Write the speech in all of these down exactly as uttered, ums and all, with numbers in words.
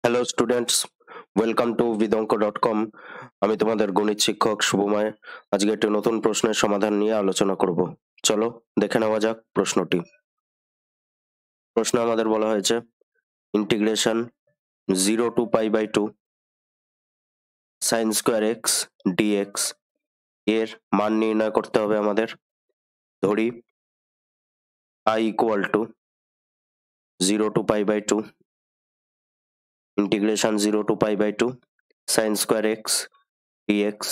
Hello students, welcome to বিদঙ্ক dot com. আমি তোমাদের গণিত শিক্ষক শুভময়। আজকে একটি নতুন প্রশ্নের সমাধান নিয়ে আলোচনা করব। চলো দেখে নেওয়া যাক প্রশ্নটি। প্রশ্ন আমাদের বলা হয়েছে integration zero to pi by two sine square x dx এর মান নির্ণয় করতে হবে আমাদের। ধরি I equal to zero to pi by two integration zero to pi by two sine square x dx.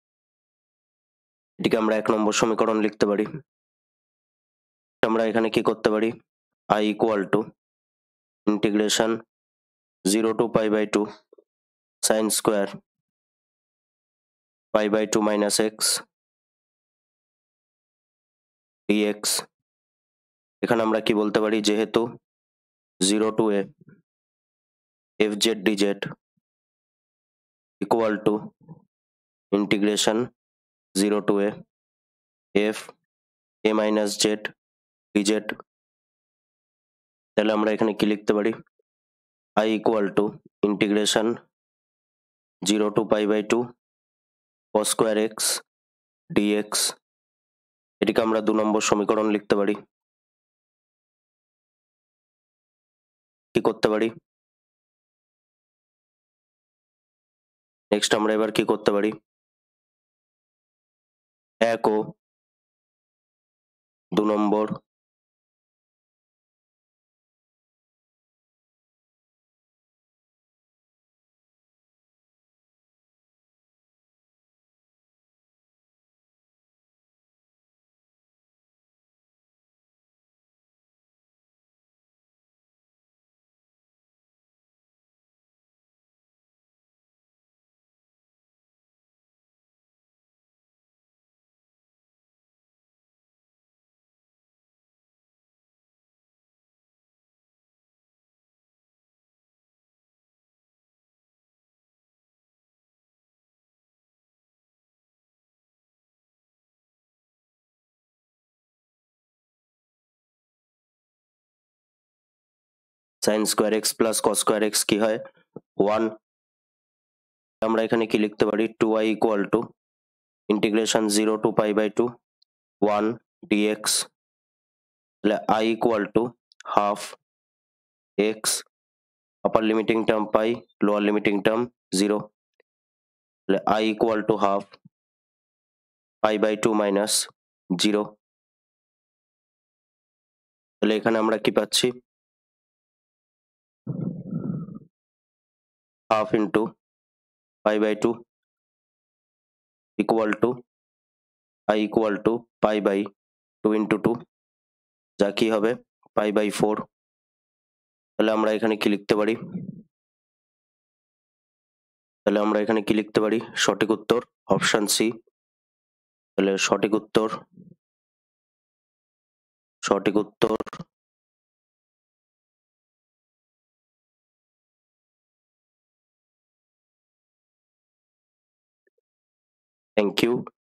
এটিকে আমরা এক নম্বর সমীকরণ লিখতে পারি। আমরা এখানে কি করতে পারি, i equal to integration zero to pi by two sine square pi by two minus x dx. এখানে আমরা কি বলতে পারি, যেহেতু zero to a f z dz equal to integration zero to a f a minus z dz, তাহলে আমরা এখানে কি লিখতে পারি, i equal to integration zero to pi by two cos square x dx. এটিকে আমরা দু নম্বর সমীকরণ লিখতে পারি। কি করতে পারি, নেক্সট আমরা এবার কি করতে পারি, এক ও দু নম্বর sine square x plus cos square x কি হয়, ওয়ান। আমরা এখানে কি লিখতে পারি, two I equal to integration zero to pi by two one dx. তাহলে I equal to half x, upper limiting term pi, lower limiting term zero. তাহলে I equal to half pi by two minus zero. তাহলে এখানে আমরা কি পাচ্ছি, half into pi by two equal to I equal two pi by two into two, যা কি হবে pi by four. তাহলে আমরা এখানে কি লিখতে পারি, তাহলে আমরা এখানে কি লিখতে পারি, সঠিক উত্তর অপশন সি। তাহলে সঠিক উত্তর সঠিক উত্তর থ্যাংক ইউ।